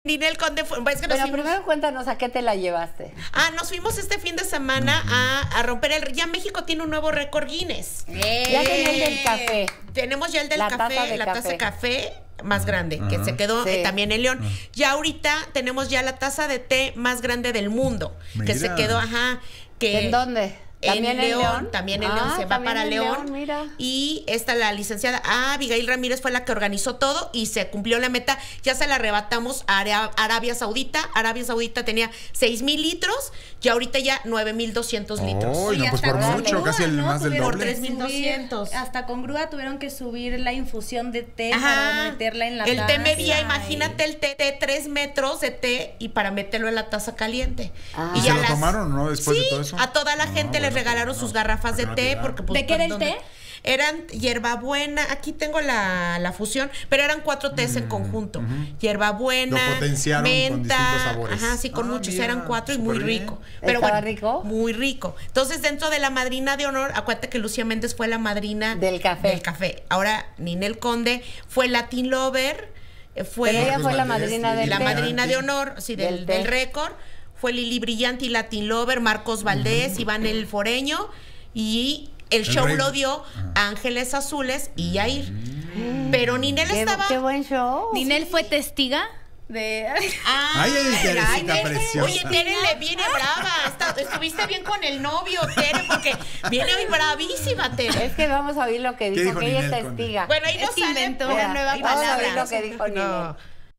Ninel Conde fue, es que Pero primero cuéntanos a qué te la llevaste. Nos fuimos este fin de semana a romper el... Ya México tiene un nuevo récord Guinness. Ya tenía el del café. Tenemos ya el del café, la taza de café más grande, que se quedó también en León. Ya ahorita tenemos ya la taza de té más grande del mundo, que se quedó, ¿En dónde? ¿También en León? También en León, se va para León. Mira. Y la licenciada Abigail Ramírez fue la que organizó todo y se cumplió la meta. Ya se la arrebatamos a Arabia Saudita. Arabia Saudita tenía 6,000 litros y ahorita ya 9,200 litros. Oh, no, pues por mucho, casi el más del doble. Por 3,200. Hasta con grúa tuvieron que subir la infusión de té para meterla en la taza. El té medía, imagínate el té, 3 metros de té y para meterlo en la taza caliente. ¿Y ya se lo tomaron, no? Después de todo eso. A toda la gente les regalaron sus garrafas de té porque pues, ¿de qué era el té? Eran hierbabuena, aquí tengo la fusión, pero eran 4 tés en conjunto. Hierbabuena, menta, con distintos sabores. Sí, con muchos, eran 4 y muy rico. Pero ¿estaba rico? Muy rico. Entonces, dentro de la madrina de honor, acuérdate que Lucía Méndez fue la madrina del café. Ahora, Ninel Conde fue Latin Lover, pero ella fue la madrina del madrina de honor, sí, del récord. Fue Lili Brillanti, Latin Lover, Marcos Valdés, Iván el Foreño, y el show lo dio Ángeles Azules y Yair. Pero Ninel estaba... ¡Qué buen show! Ninel fue testiga de... Teresita preciosa. Oye, Tere le viene brava. Estuviste bien con el novio, Tere, porque viene muy bravísima, Tere. Es que vamos a oír lo que dijo, que ella es testiga. Bueno, ahí nos inventó una nueva palabra. Vamos a oír lo que dijo Ninel.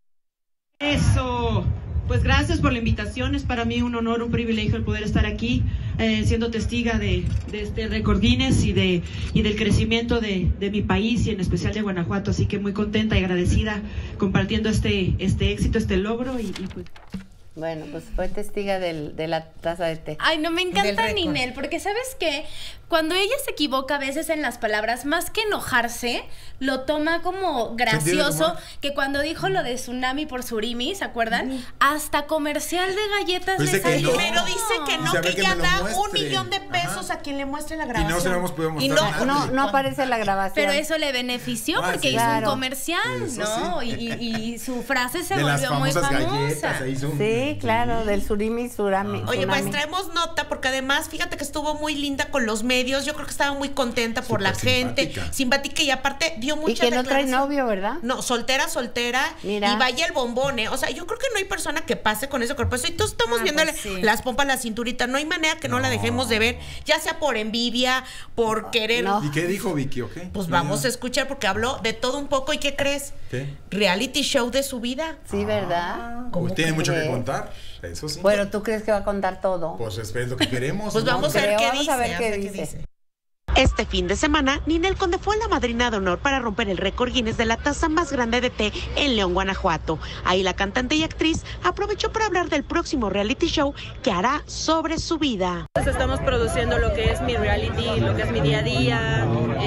Eso... Pues gracias por la invitación, es para mí un honor, un privilegio el poder estar aquí siendo testiga de este récord Guinness y del crecimiento de mi país y en especial de Guanajuato, así que muy contenta y agradecida compartiendo este éxito, este logro y pues... Bueno, pues fue testiga de la taza de té. Ay, no, me encanta Ninel, porque ¿sabes qué? Cuando ella se equivoca a veces en las palabras, más que enojarse, lo toma como gracioso, que cuando dijo lo de tsunami por surimi, ¿se acuerdan? Hasta comercial de galletas le salió. Pero dice que no, que ella da $1,000,000 pesos a quien le muestre la grabación. Y no se lo hemos podido mostrar. No aparece la grabación. Pero eso le benefició porque hizo un comercial, ¿no? Y su frase se volvió muy famosa. Sí, claro, del surimi. Oye, pues traemos nota porque además, fíjate que estuvo muy linda con los medios. Yo creo que estaba muy contenta por la gente. Simpática y aparte dio mucha declaración. Y que no trae novio, ¿verdad? No, soltera. Mira. Y vaya el bombón, ¿eh? O sea, yo creo que no hay persona que pase con ese cuerpo. Y todos estamos viéndole las pompas, la cinturita. No hay manera que no la dejemos de ver, ya sea por envidia, por querer. ¿Y qué dijo Vicky o qué? Pues vamos a escuchar porque habló de todo un poco. ¿Y qué crees? ¿Qué? Reality show de su vida. Sí, ¿verdad? Pues tiene mucho que contar. Eso sí. Bueno, ¿tú crees que va a contar todo? Pues es lo que queremos. Pues vamos a ver qué dice. Este fin de semana, Ninel Conde fue la madrina de honor para romper el récord Guinness de la taza más grande de té en León, Guanajuato. Ahí la cantante y actriz aprovechó para hablar del próximo reality show que hará sobre su vida. Estamos produciendo lo que es mi reality, lo que es mi día a día,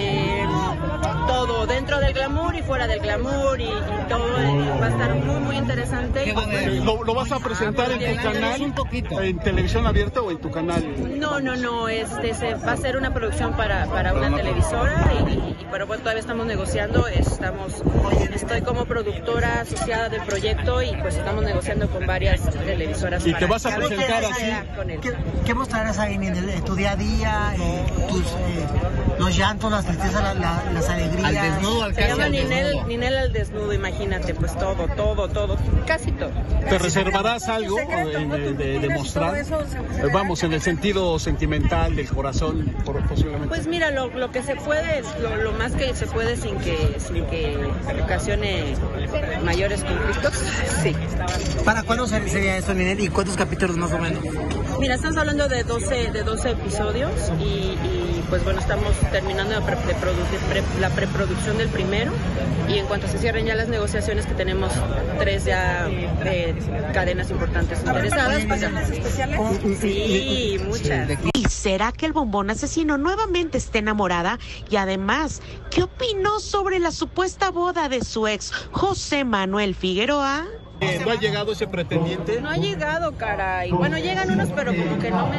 todo dentro del glamour y fuera del glamour y todo va a estar muy, muy interesante. ¿Lo vas a presentar en tu canal, en televisión abierta o en tu canal? No, va a ser una producción para una televisora pero bueno, todavía estamos negociando, estoy como productora asociada del proyecto y pues estamos negociando con varias televisoras. ¿Y te vas a presentar así? ¿Qué mostrarás ahí en tu día a día, los llantos, las tristezas, las alegrías? Al desnudo, se llama Ninel al desnudo, imagínate, pues todo, casi todo. ¿Te reservarás algo de mostrar? Vamos, en el sentido sentimental del corazón, posiblemente. Pues mira, lo que se puede, lo más que se puede sin que ocasione mayores conflictos, sí. ¿Para cuándo sería eso, Ninel? ¿Y cuántos capítulos más o menos? Mira, estamos hablando de 12 episodios y pues bueno, estamos terminando de producir la preproducción del primero y en cuanto se cierren ya las negociaciones, que tenemos 3 ya cadenas importantes interesadas, pues ya. Sí, muchas. ¿Y será que el bombón asesino nuevamente está enamorada? Y además, ¿qué opinó sobre la supuesta boda de su ex José Manuel Figueroa? ¿No ha llegado ese pretendiente? No ha llegado, caray. Bueno, llegan unos, pero como que no.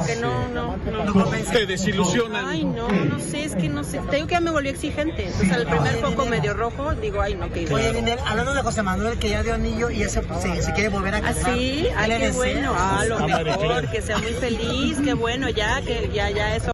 ¿Te desilusionan? Ay, no sé, es que no sé. Te digo que ya me volvió exigente. Entonces, al primer foco medio rojo, digo, ay, no, que Oye, Ninel, hablando de José Manuel, que ya dio anillo y ese se quiere volver a casar. ¿Ah, sí? Ay, qué bueno. Lo mejor, que sea muy feliz, qué bueno, ya eso